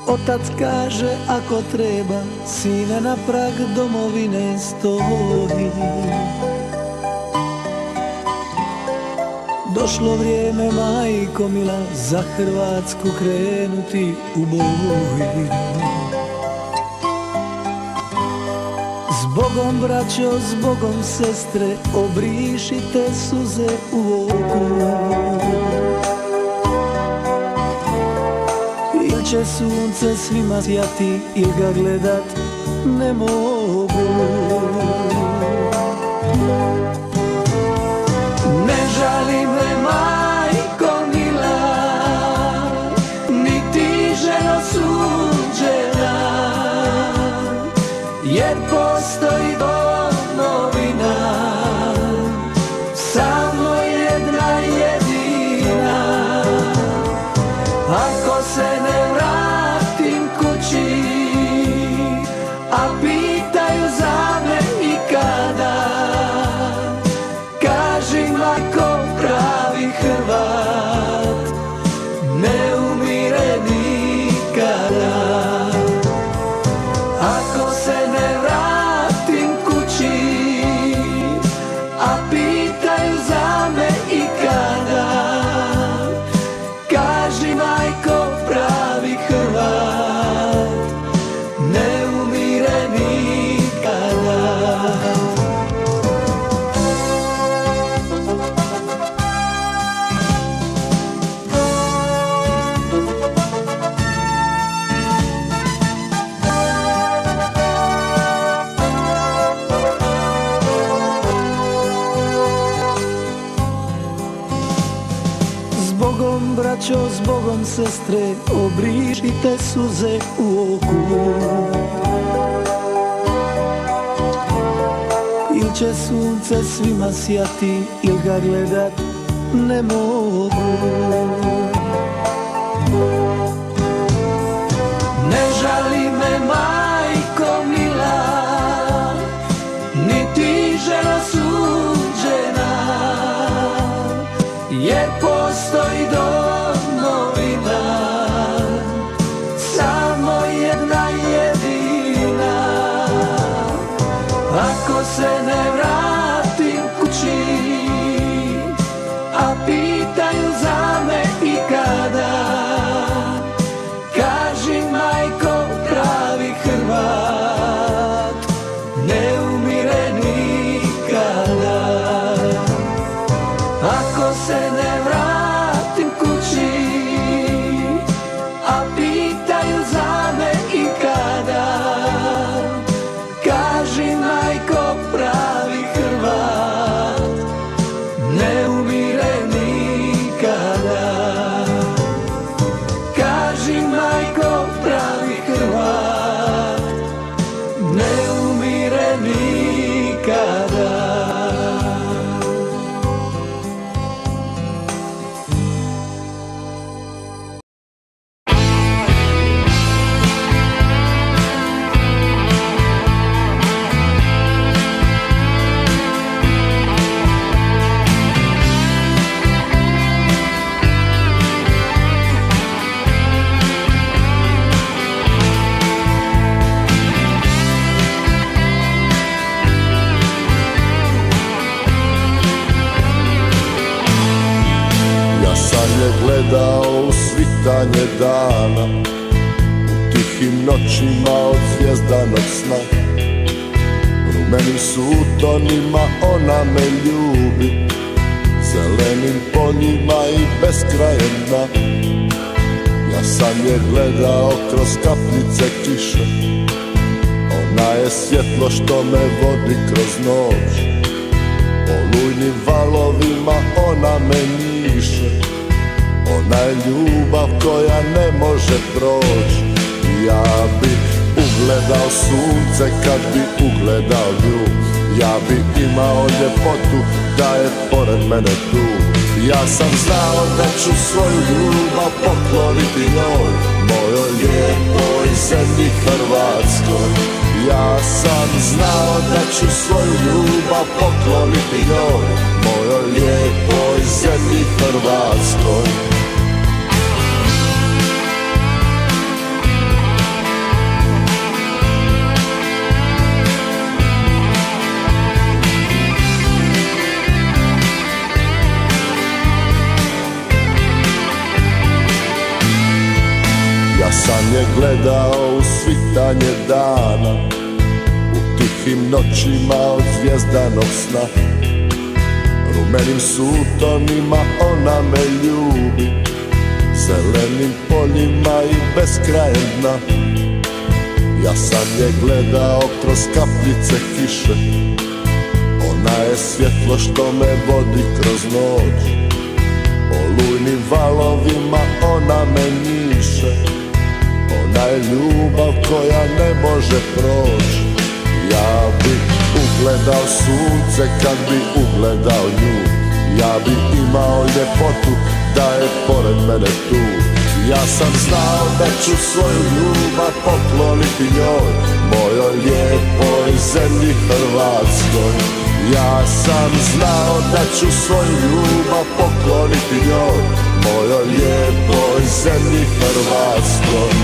Otac kaže ako treba, sine na prag domovine stoji. Došlo vrijeme, majko mila, za Hrvatsku krenuti u boj. Zbogom braćo, zbogom sestre, obrišite suze u oku. Il će sunce svima sjati, il ga gledat ne mogu. Ne žali me, majko mila, ni ti ženo suđena, jer postoji domovina, samo jedna jedina. Ako se ne vratim kući, a pitaju za me i kada, kaži majko, pravi Hrvat ne umire nikada. Ako se ne vratim kući, a pitaju za me i kada, kaži majko, pravi Hrvat ne umire nikada. Zbogom braćo, zbogom sestre, obrišite suze u oku. Il će sunce svima sjati, il ga gledat ne mogu. Ne žali me, majko mila, ni ti ženo suđena, jer postoji domovina, samo jedna jedina. Ako se ne vratim kući, a pitaju za me i kada, kaži majko, pravi Hrvat ne umire nikada. Ako se ne vratim kući, a pitaju za me i kada, kaži majko, pravi Hrvat ne umire nikada. Kaži majko, pravi Hrvat ne umire nikada. Gledao u svitanje dana, u tihim noćima od zvjezdanog sna. Rumenim sutonima ona me ljubi, zelenim poljima i beskrajem dna. Ja sam je gledao kroz kapljice kiše, ona je svjetlo što me vodi kroz noć. Olujnim valovima ona me njiše, ona je ljubav koja ne može proći. Ja bi ugledao sunce kad bi ugledao nju, ja bi imao ljepotu da je pored mene tu. Ja sam znao da ću svoju ljubav pokloniti njoj, mojoj lijepoj zemlji Hrvatskoj. Ja sam znao da ću svoju ljubav pokloniti njoj, mojoj lijepoj zemlji Hrvatskoj. sam je gledao u svitanje dana, u tihim noćima od zvjezdanog sna. Rumenim sutonima ona me ljubi, zelenim poljima i beskrajem dna. Ja sam je gledao kroz kapljice kiše, ona je svjetlo što me vodi kroz noć. Olujnim valovima ona me njiše, ona je ljubav koja ne može proći. Ja bi ugledao sunce kad bi ugledao nju, ja bi imao ljepotu da je pored mene tu. Ja sam znao da ću svoju ljubav pokloniti njoj, mojoj lijepoj zemlji Hrvatskoj. Ja sam znao da ću svoju ljubav pokloniti njoj, mojoj lijepoj zemlji Hrvatskoj.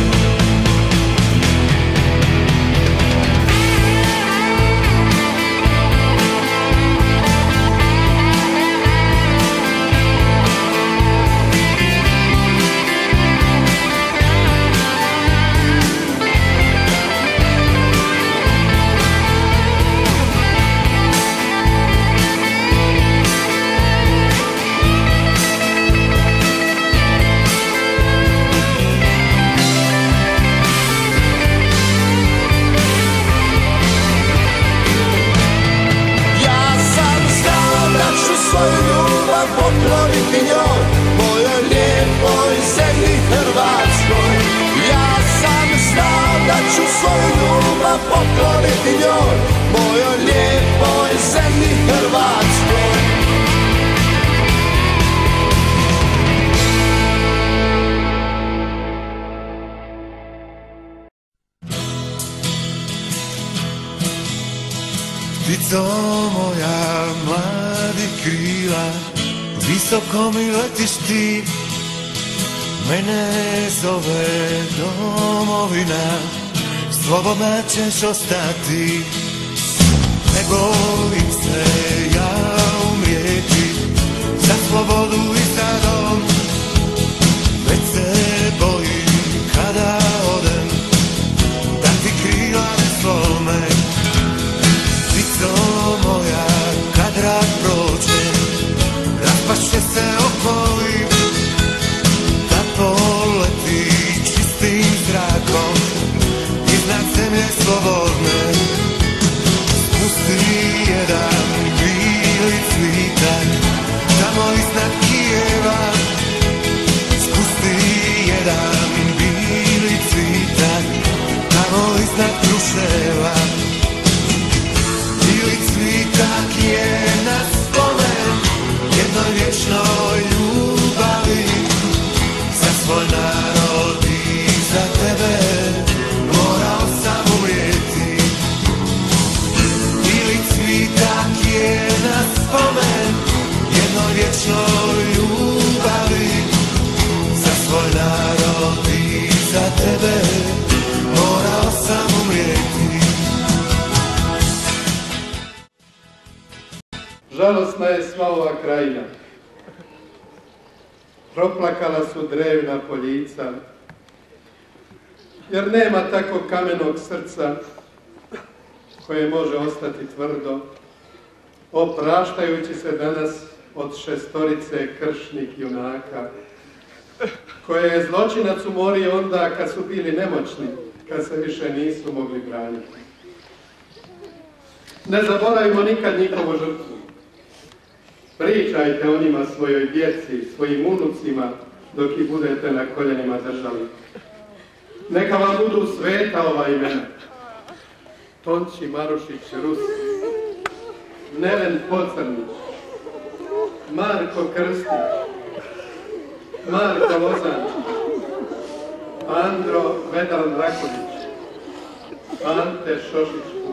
Pokloniti njoj, mojoj lijepoj zemlji Hrvatskoj. Ja sam znao da ću svoju ljubav pokloniti njoj, mojoj lijepoj zemlji Hrvatskoj. Ptico moja mladih krila, visoko mi letiš ti, mene zove domovina, slobodna ćeš ostati. Ne bojim se ja umrijeti za slobodu i za dom, već se bojim kada odem da ti krila ne slome. Ptico moja, kad rak prođe, raspašće se okoli, da poleti čistim zrakom iznad zemlje slobodne. Spusti jedan bili cvitak tamo iznad Kijeva, spusti jedan bili cvitak tamo iznad Kruševa. Bili cvitak je na spomen jednoj vječnoj ljubavi, za svoj narod i za tebe morao sam umrijeti. Bili cvitak je na spomen jednoj vječnoj ljubavi, za svoj narod i za tebe morao sam umrijeti. Žalosna je sva ova krajina, proplakala su drevna poljica, jer nema tako kamenog srca koje može ostati tvrdo, opraštajući se danas od 6 kršnih junaka, koje je zločinac umorio onda kad su bili nemoćni, kad se više nisu mogli braniti. Ne zaboravimo nikad njihovu žrtvu. Pričajte o njima svojoj djeci, svojim unucima, dok ih budete na koljenima držali. Neka vam budu sveta ova imena. Tonči Marušić Rus, Neven Pocrnić, Marko Krstić, Marko Lozan, Andro Vedran Raković, Ante Šošić.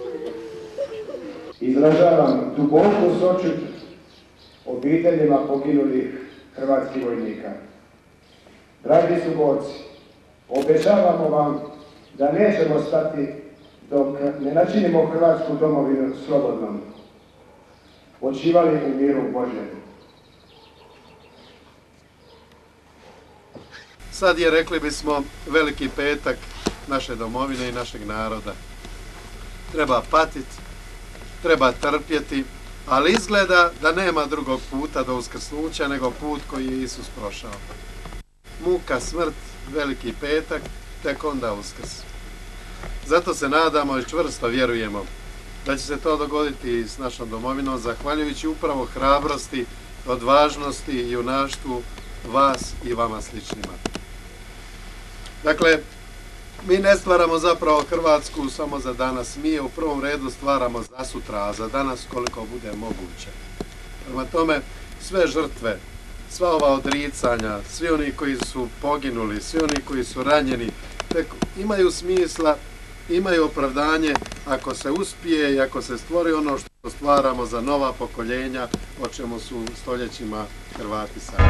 Izražavam duboku soćut obiteljima poginulih hrvatskih vojnika. Dragi suborci, obećavamo vam da nećemo stati dok ne načinimo Hrvatsku domovinu slobodnom. Počivali u miru Božjem. Sad je, rekli bismo, veliki petak naše domovine i našeg naroda. Treba patiti, treba trpjeti, ali izgleda da nema drugog puta do uskrsnuća nego put koji je Isus prošao. Muka, smrt, veliki petak, tek onda uskrs. Zato se nadamo i čvrsto vjerujemo da će se to dogoditi s našom domovinom, zahvaljujući upravo hrabrosti, odvažnosti i junaštvu vas i vama sličnima. Dakle, mi ne stvaramo zapravo Hrvatsku samo za danas, mi je u prvom redu stvaramo za sutra, a za danas koliko bude moguće. Prema tome, sve žrtve, sva ova odricanja, svi oni koji su poginuli, svi oni koji su ranjeni, tek imaju smisla, imaju opravdanje ako se uspije i ako se stvori ono što stvaramo za nova pokoljenja, o čemu su stoljećima Hrvati sami.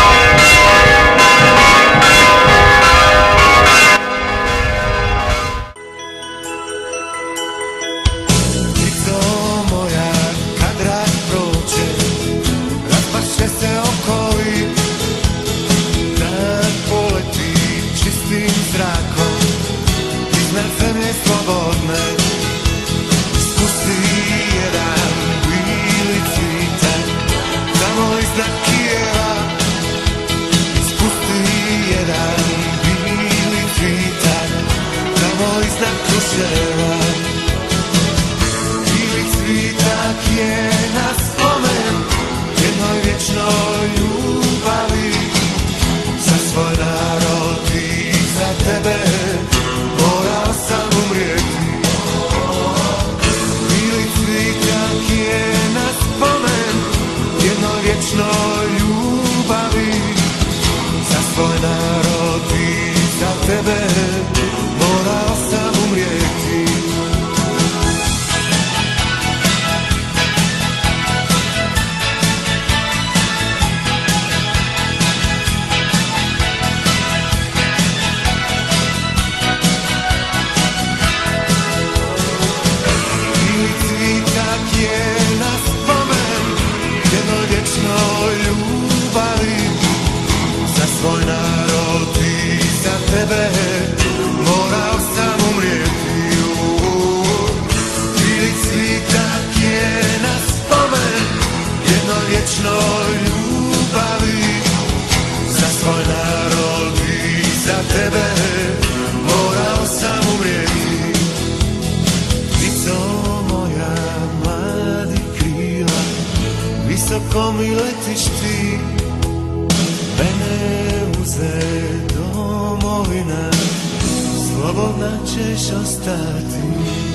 Visoko mi letiš ti, mene uze domovina, slobodna ćeš ostati.